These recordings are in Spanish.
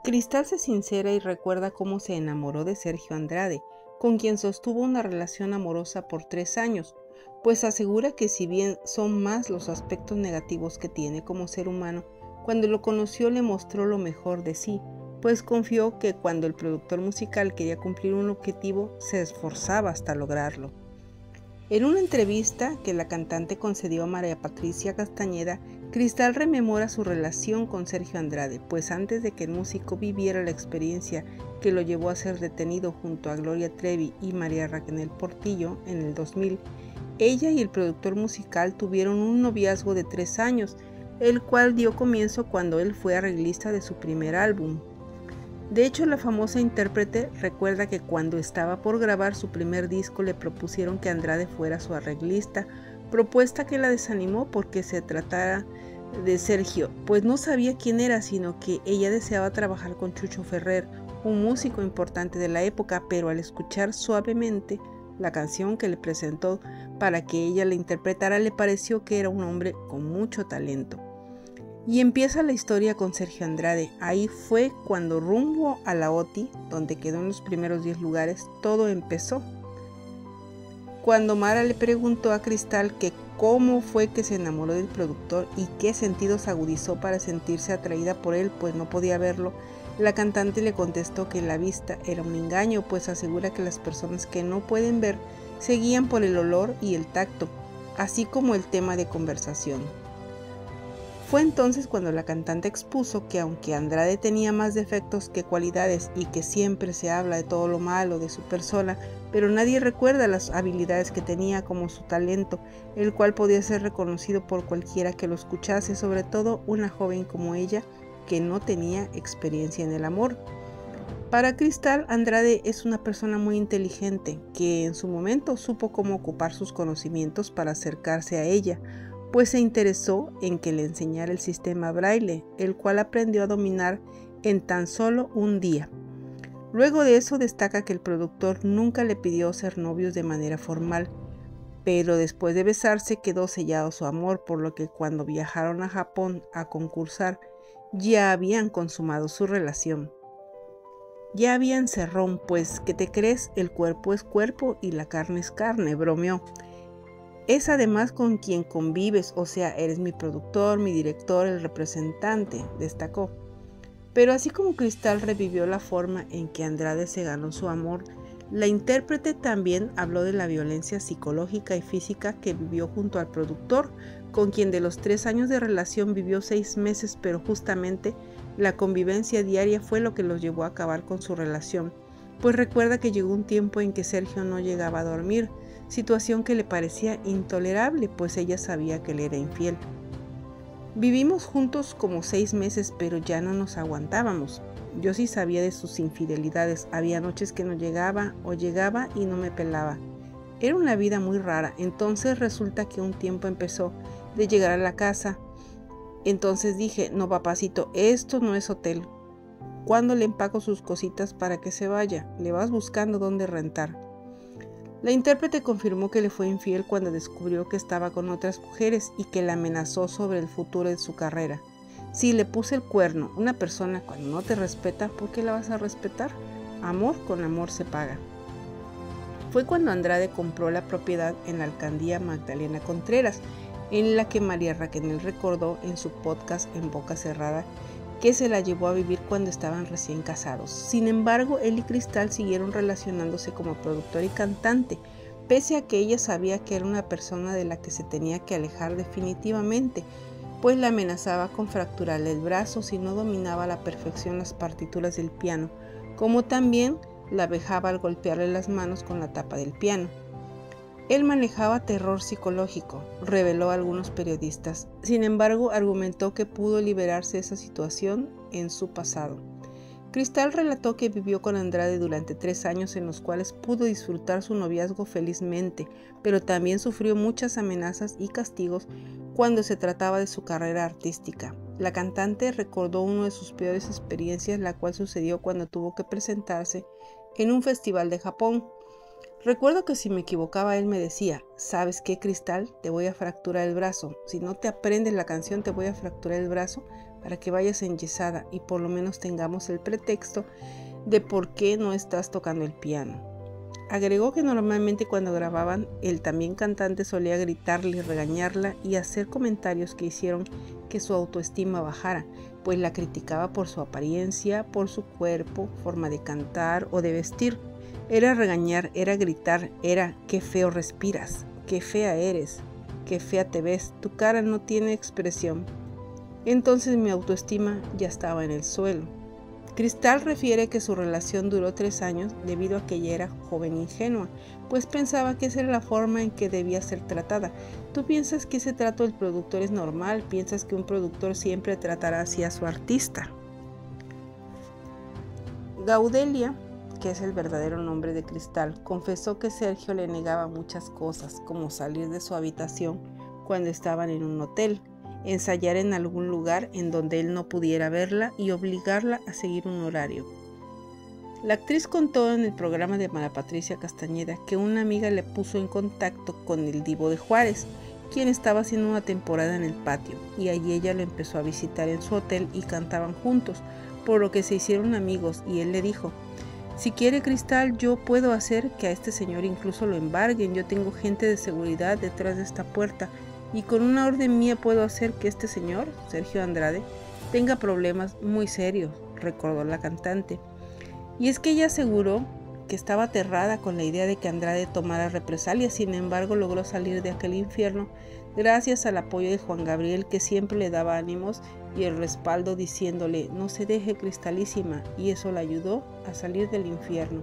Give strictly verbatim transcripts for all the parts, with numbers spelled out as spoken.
Cristal se sincera y recuerda cómo se enamoró de Sergio Andrade, con quien sostuvo una relación amorosa por tres años, pues asegura que si bien son más los aspectos negativos que tiene como ser humano, cuando lo conoció le mostró lo mejor de sí, pues confió que cuando el productor musical quería cumplir un objetivo, se esforzaba hasta lograrlo. En una entrevista que la cantante concedió a María Patricia Castañeda, Cristal rememora su relación con Sergio Andrade, pues antes de que el músico viviera la experiencia que lo llevó a ser detenido junto a Gloria Trevi y María Raquel Portillo en el dos mil, ella y el productor musical tuvieron un noviazgo de tres años, el cual dio comienzo cuando él fue arreglista de su primer álbum. De hecho, la famosa intérprete recuerda que cuando estaba por grabar su primer disco le propusieron que Andrade fuera su arreglista, propuesta que la desanimó porque se tratara de Sergio, pues no sabía quién era, sino que ella deseaba trabajar con Chucho Ferrer, un músico importante de la época, pero al escuchar Suavemente, la canción que le presentó para que ella la interpretara, le pareció que era un hombre con mucho talento. Y empieza la historia con Sergio Andrade. Ahí fue cuando rumbo a la O T I, donde quedó en los primeros diez lugares, todo empezó. Cuando Mara le preguntó a Cristal que cómo fue que se enamoró del productor y qué sentidos agudizó para sentirse atraída por él, pues no podía verlo, la cantante le contestó que la vista era un engaño, pues asegura que las personas que no pueden ver se guían por el olor y el tacto, así como el tema de conversación. Fue entonces cuando la cantante expuso que aunque Andrade tenía más defectos que cualidades y que siempre se habla de todo lo malo de su persona, pero nadie recuerda las habilidades que tenía como su talento, el cual podía ser reconocido por cualquiera que lo escuchase, sobre todo una joven como ella que no tenía experiencia en el amor. Para Cristal, Andrade es una persona muy inteligente que en su momento supo cómo ocupar sus conocimientos para acercarse a ella, pues se interesó en que le enseñara el sistema Braille, el cual aprendió a dominar en tan solo un día. Luego de eso destaca que el productor nunca le pidió ser novios de manera formal, pero después de besarse quedó sellado su amor, por lo que cuando viajaron a Japón a concursar ya habían consumado su relación. Ya habían cerrón, pues, ¿qué te crees? El cuerpo es cuerpo y la carne es carne, bromeó. Es además con quien convives, o sea, eres mi productor, mi director, el representante, destacó. Pero así como Cristal revivió la forma en que Andrade se ganó su amor, la intérprete también habló de la violencia psicológica y física que vivió junto al productor, con quien de los tres años de relación vivió seis meses, pero justamente la convivencia diaria fue lo que los llevó a acabar con su relación, pues recuerda que llegó un tiempo en que Sergio no llegaba a dormir, situación que le parecía intolerable, pues ella sabía que él era infiel. Vivimos juntos como seis meses, pero ya no nos aguantábamos. Yo sí sabía de sus infidelidades, había noches que no llegaba o llegaba y no me pelaba. Era una vida muy rara, entonces resulta que un tiempo empezó de llegar a la casa. Entonces dije, no papacito, esto no es hotel. ¿Cuándo le empaco sus cositas para que se vaya? Le vas buscando dónde rentar. La intérprete confirmó que le fue infiel cuando descubrió que estaba con otras mujeres y que la amenazó sobre el futuro de su carrera. Sí, le puse el cuerno. Una persona cuando no te respeta, ¿por qué la vas a respetar? Amor con amor se paga. Fue cuando Andrade compró la propiedad en la alcaldía Magdalena Contreras, en la que María Raquel recordó en su podcast En Boca Cerrada que se la llevó a vivir cuando estaban recién casados. Sin embargo, él y Cristal siguieron relacionándose como productor y cantante, pese a que ella sabía que era una persona de la que se tenía que alejar definitivamente, pues la amenazaba con fracturarle el brazo si no dominaba a la perfección las partituras del piano, como también la vejaba al golpearle las manos con la tapa del piano. Él manejaba terror psicológico, reveló a algunos periodistas. Sin embargo, argumentó que pudo liberarse de esa situación en su pasado. Cristal relató que vivió con Andrade durante tres años en los cuales pudo disfrutar su noviazgo felizmente, pero también sufrió muchas amenazas y castigos cuando se trataba de su carrera artística. La cantante recordó una de sus peores experiencias, la cual sucedió cuando tuvo que presentarse en un festival de Japón. Recuerdo que si me equivocaba él me decía, ¿sabes qué, Cristal? Te voy a fracturar el brazo. Si no te aprendes la canción te voy a fracturar el brazo para que vayas enyesada y por lo menos tengamos el pretexto de por qué no estás tocando el piano. Agregó que normalmente cuando grababan, el también cantante solía gritarle, regañarla y hacer comentarios que hicieron que su autoestima bajara, pues la criticaba por su apariencia, por su cuerpo, forma de cantar o de vestir. Era regañar, era gritar, era qué feo respiras, qué fea eres, qué fea te ves, tu cara no tiene expresión. Entonces mi autoestima ya estaba en el suelo. Cristal refiere que su relación duró tres años debido a que ella era joven e ingenua, pues pensaba que esa era la forma en que debía ser tratada. ¿Tú piensas que ese trato del productor es normal? ¿Piensas que un productor siempre tratará así a su artista? Gaudelia, que es el verdadero nombre de Cristal, confesó que Sergio le negaba muchas cosas, como salir de su habitación cuando estaban en un hotel, ensayar en algún lugar en donde él no pudiera verla y obligarla a seguir un horario. La actriz contó en el programa de Mara Patricia Castañeda que una amiga le puso en contacto con el Divo de Juárez, quien estaba haciendo una temporada en el patio, y allí ella lo empezó a visitar en su hotel y cantaban juntos, por lo que se hicieron amigos y él le dijo: si quiere Cristal, yo puedo hacer que a este señor incluso lo embarguen, yo tengo gente de seguridad detrás de esta puerta y con una orden mía puedo hacer que este señor, Sergio Andrade, tenga problemas muy serios, recordó la cantante. Y es que ella aseguró que estaba aterrada con la idea de que Andrade tomara represalias, sin embargo logró salir de aquel infierno gracias al apoyo de Juan Gabriel, que siempre le daba ánimos y el respaldo diciéndole no se deje Cristalísima, y eso la ayudó a salir del infierno.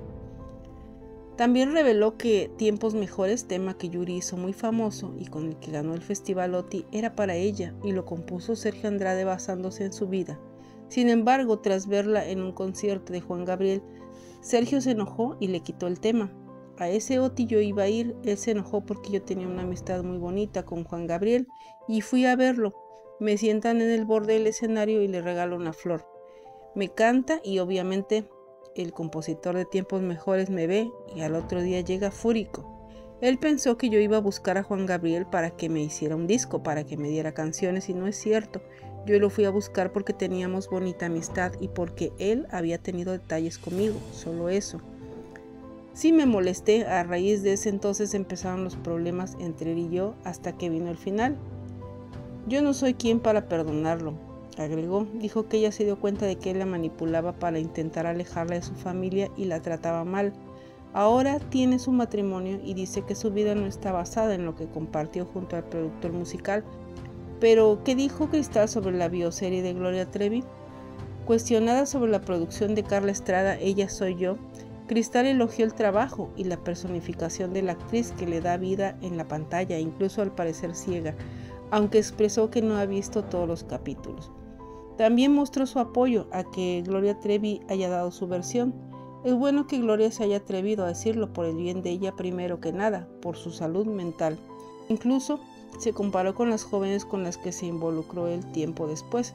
También reveló que Tiempos Mejores, tema que Yuri hizo muy famoso y con el que ganó el Festival OTI, era para ella y lo compuso Sergio Andrade basándose en su vida. Sin embargo, tras verla en un concierto de Juan Gabriel, Sergio se enojó y le quitó el tema. A ese OTI yo iba a ir, él se enojó porque yo tenía una amistad muy bonita con Juan Gabriel y fui a verlo. Me sientan en el borde del escenario y le regalo una flor. Me canta y obviamente el compositor de Tiempos Mejores me ve y al otro día llega fúrico. Él pensó que yo iba a buscar a Juan Gabriel para que me hiciera un disco, para que me diera canciones, y no es cierto. Yo lo fui a buscar porque teníamos bonita amistad y porque él había tenido detalles conmigo, solo eso. Sí me molesté, a raíz de ese entonces empezaron los problemas entre él y yo hasta que vino el final. Yo no soy quien para perdonarlo, agregó. Dijo que ella se dio cuenta de que él la manipulaba para intentar alejarla de su familia y la trataba mal. Ahora tiene su matrimonio y dice que su vida no está basada en lo que compartió junto al productor musical. Pero, ¿qué dijo Cristal sobre la bioserie de Gloria Trevi? Cuestionada sobre la producción de Carla Estrada, Ella soy yo, Cristal elogió el trabajo y la personificación de la actriz que le da vida en la pantalla, incluso al parecer ciega, aunque expresó que no ha visto todos los capítulos. También mostró su apoyo a que Gloria Trevi haya dado su versión. Es bueno que Gloria se haya atrevido a decirlo por el bien de ella primero que nada, por su salud mental. Incluso se comparó con las jóvenes con las que se involucró él tiempo después.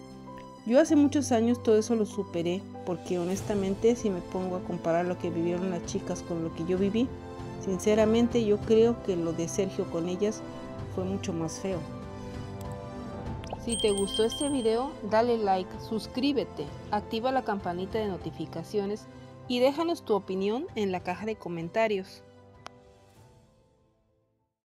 Yo hace muchos años todo eso lo superé, porque honestamente si me pongo a comparar lo que vivieron las chicas con lo que yo viví, sinceramente yo creo que lo de Sergio con ellas fue mucho más feo. Si te gustó este video, dale like, suscríbete, activa la campanita de notificaciones y déjanos tu opinión en la caja de comentarios.